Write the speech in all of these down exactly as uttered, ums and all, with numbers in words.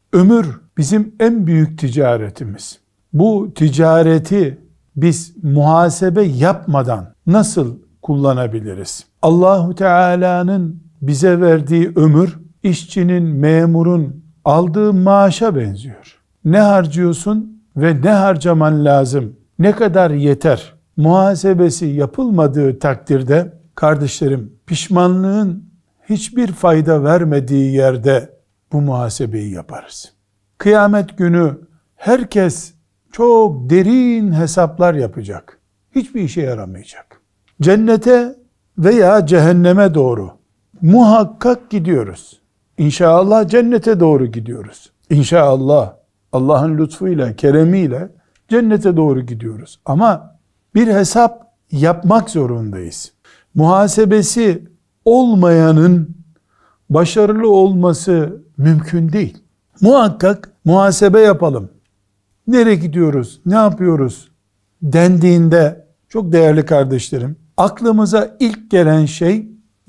Ömür bizim en büyük ticaretimiz. Bu ticareti biz muhasebe yapmadan nasıl kullanabiliriz? Allahu Teala'nın bize verdiği ömür, işçinin, memurun aldığı maaşa benziyor. Ne harcıyorsun ve ne harcaman lazım? Ne kadar yeter? Muhasebesi yapılmadığı takdirde, kardeşlerim, pişmanlığın hiçbir fayda vermediği yerde bu muhasebeyi yaparız. Kıyamet günü herkes çok derin hesaplar yapacak. Hiçbir işe yaramayacak. Cennete veya cehenneme doğru muhakkak gidiyoruz. İnşallah cennete doğru gidiyoruz. İnşallah Allah'ın lütfuyla, keremiyle cennete doğru gidiyoruz. Ama bir hesap yapmak zorundayız. Muhasebesi olmayanın başarılı olması mümkün değil. Muhakkak muhasebe yapalım. Nereye gidiyoruz, ne yapıyoruz dendiğinde, çok değerli kardeşlerim, aklımıza ilk gelen şey,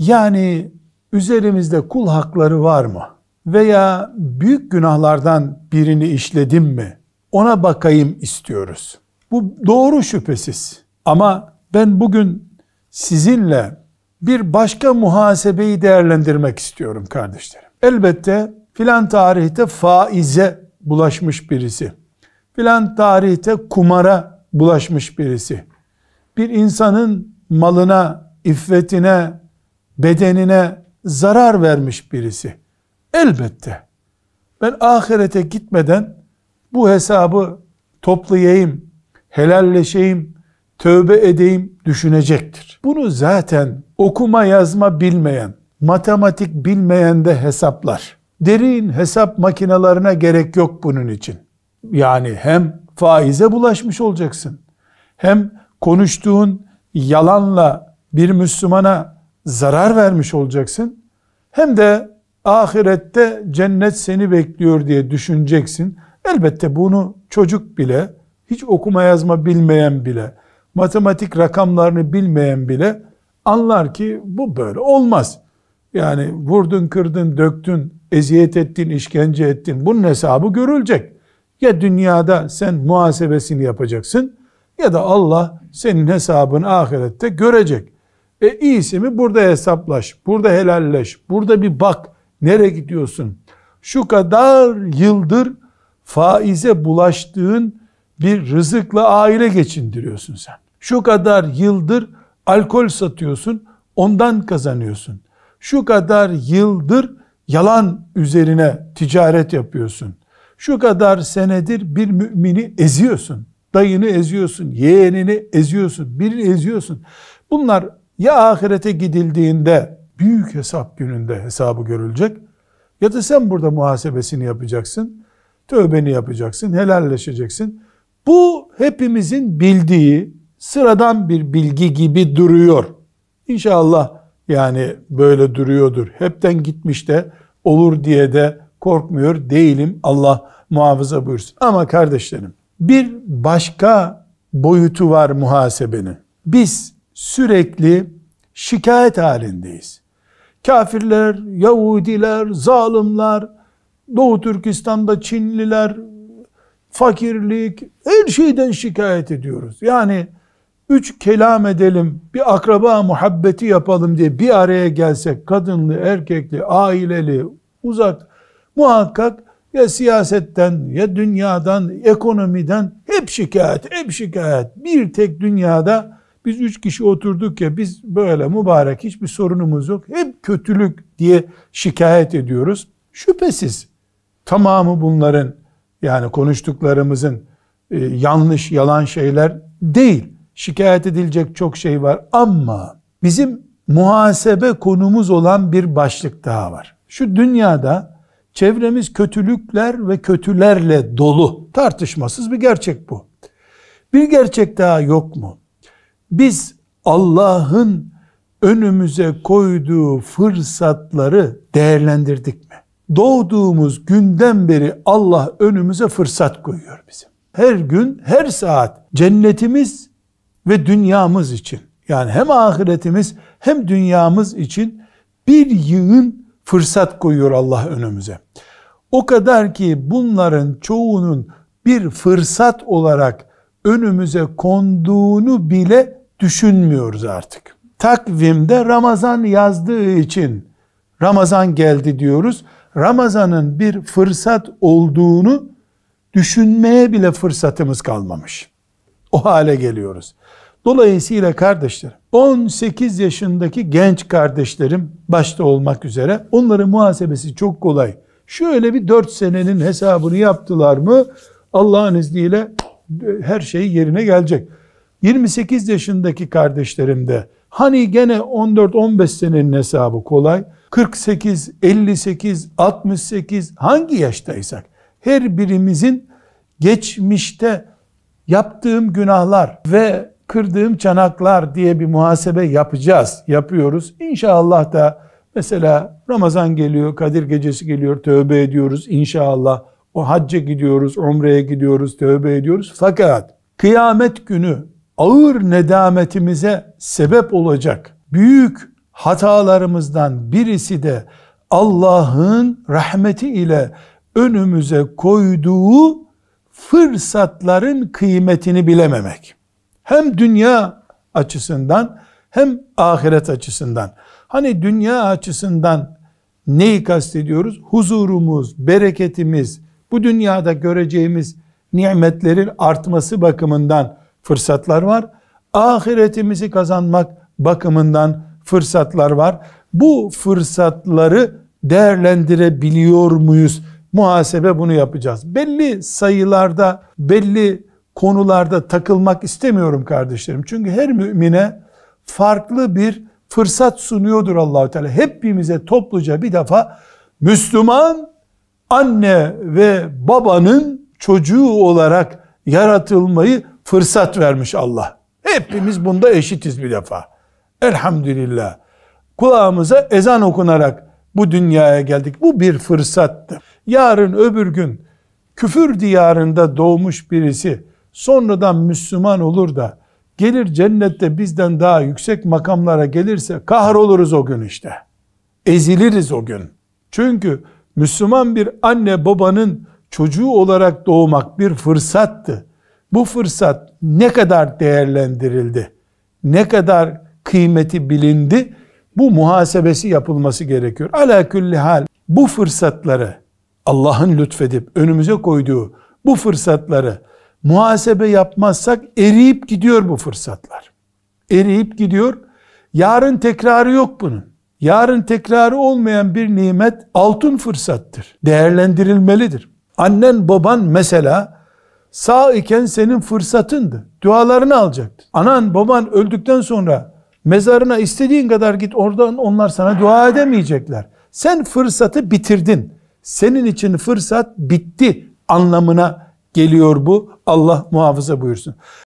yani üzerimizde kul hakları var mı? Veya büyük günahlardan birini işledim mi? Ona bakayım istiyoruz. Bu doğru, şüphesiz. Ama ben bugün sizinle bir başka muhasebeyi değerlendirmek istiyorum kardeşlerim. Elbette filan tarihte faize bulaşmış birisi, filan tarihte kumara bulaşmış birisi, bir insanın malına, iffetine, bedenine zarar vermiş birisi. Elbette ben ahirete gitmeden bu hesabı toplayayım, helalleşeyim, tövbe edeyim düşünecektir. Bunu zaten okuma yazma bilmeyen, matematik bilmeyen de hesaplar. Derin hesap makinelerine gerek yok bunun için. Yani hem faize bulaşmış olacaksın, hem konuştuğun yalanla bir Müslümana zarar vermiş olacaksın, hem de ahirette cennet seni bekliyor diye düşüneceksin. Elbette bunu çocuk bile, hiç okuma yazma bilmeyen bile, matematik rakamlarını bilmeyen bile anlar ki bu böyle olmaz. Yani vurdun, kırdın, döktün, eziyet ettin, işkence ettin. Bunun hesabı görülecek. Ya dünyada sen muhasebesini yapacaksın ya da Allah senin hesabını ahirette görecek. E iyisi mi burada hesaplaş, burada helalleş, burada bir bak nereye gidiyorsun? Şu kadar yıldır faize bulaştığın bir rızıkla aile geçindiriyorsun sen. Şu kadar yıldır alkol satıyorsun, ondan kazanıyorsun. Şu kadar yıldır yalan üzerine ticaret yapıyorsun. Şu kadar senedir bir mümini eziyorsun. Dayını eziyorsun, yeğenini eziyorsun, birini eziyorsun. Bunlar ya ahirete gidildiğinde büyük hesap gününde hesabı görülecek, ya da sen burada muhasebesini yapacaksın, tövbeni yapacaksın, helalleşeceksin. Bu hepimizin bildiği sıradan bir bilgi gibi duruyor. İnşallah yani böyle duruyordur. Hepten gitmiş de olur diye de korkmuyor değilim. Allah muhafaza buyursun. Ama kardeşlerim, bir başka boyutu var muhasebenin. Biz sürekli şikayet halindeyiz. Kafirler, Yahudiler, zalimler, Doğu Türkistan'da Çinliler, fakirlik, her şeyden şikayet ediyoruz. Yani üç kelam edelim, bir akraba muhabbeti yapalım diye bir araya gelsek, kadınlı, erkekli, aileli, uzak, muhakkak ya siyasetten, ya dünyadan, ekonomiden hep şikayet, hep şikayet. Bir tek dünyada biz üç kişi oturduk ya, biz böyle mübarek, hiçbir sorunumuz yok, hep kötülük diye şikayet ediyoruz. Şüphesiz tamamı bunların, yani konuştuklarımızın e, yanlış, yalan şeyler değil. Şikayet edilecek çok şey var ama bizim muhasebe konumuz olan bir başlık daha var. Şu dünyada çevremiz kötülükler ve kötülerle dolu. Tartışmasız bir gerçek bu. Bir gerçek daha yok mu? Biz Allah'ın önümüze koyduğu fırsatları değerlendirdik mi? Doğduğumuz günden beri Allah önümüze fırsat koyuyor bizim. Her gün, her saat cennetimiz ve dünyamız için, yani hem ahiretimiz hem dünyamız için bir yığın fırsat koyuyor Allah önümüze. O kadar ki bunların çoğunun bir fırsat olarak önümüze konduğunu bile düşünmüyoruz artık. Takvimde Ramazan yazdığı için Ramazan geldi diyoruz. Ramazan'ın bir fırsat olduğunu düşünmeye bile fırsatımız kalmamış. O hale geliyoruz. Dolayısıyla kardeşlerim, on sekiz yaşındaki genç kardeşlerim başta olmak üzere, onların muhasebesi çok kolay. Şöyle bir dört senenin hesabını yaptılar mı Allah'ın izniyle her şey yerine gelecek. yirmi sekiz yaşındaki kardeşlerim de hani gene on dört on beş senenin hesabı kolay. kırk sekiz, elli sekiz, altmış sekiz hangi yaştaysak her birimizin geçmişte yaptığım günahlar ve kırdığım çanaklar diye bir muhasebe yapacağız. Yapıyoruz. İnşallah da mesela Ramazan geliyor, Kadir Gecesi geliyor, tövbe ediyoruz. İnşallah o hacca gidiyoruz, umreye gidiyoruz, tövbe ediyoruz. Fakat kıyamet günü ağır nedametimize sebep olacak büyük hatalarımızdan birisi de Allah'ın rahmeti ile önümüze koyduğu fırsatların kıymetini bilememek. Hem dünya açısından hem ahiret açısından. Hani dünya açısından neyi kastediyoruz? Huzurumuz, bereketimiz, bu dünyada göreceğimiz nimetlerin artması bakımından fırsatlar var. Ahiretimizi kazanmak bakımından fırsatlar var. Bu fırsatları değerlendirebiliyor muyuz? Muhasebe bunu yapacağız. Belli sayılarda, belli konularda takılmak istemiyorum kardeşlerim. Çünkü her mümine farklı bir fırsat sunuyordur Allah-u Teala. Hepimize topluca bir defa Müslüman anne ve babanın çocuğu olarak yaratılmayı fırsat vermiş Allah. Hepimiz bunda eşitiz bir defa. Elhamdülillah. Kulağımıza ezan okunarak bu dünyaya geldik. Bu bir fırsattı. Yarın öbür gün küfür diyarında doğmuş birisi sonradan Müslüman olur da gelir cennette bizden daha yüksek makamlara gelirse kahroluruz o gün işte. Eziliriz o gün. Çünkü Müslüman bir anne babanın çocuğu olarak doğmak bir fırsattı. Bu fırsat ne kadar değerlendirildi? Ne kadar kıymeti bilindi? Bu muhasebesi yapılması gerekiyor. Ala külli hal bu fırsatları Allah'ın lütfedip önümüze koyduğu bu fırsatları muhasebe yapmazsak eriyip gidiyor bu fırsatlar. Eriyip gidiyor. Yarın tekrarı yok bunun. Yarın tekrarı olmayan bir nimet altın fırsattır. Değerlendirilmelidir. Annen baban mesela sağ iken senin fırsatındı. Dualarını alacaktın. Anan baban öldükten sonra mezarına istediğin kadar git, oradan onlar sana dua edemeyecekler. Sen fırsatı bitirdin. Senin için fırsat bitti anlamına geliyor bu. Allah muhafaza buyursun.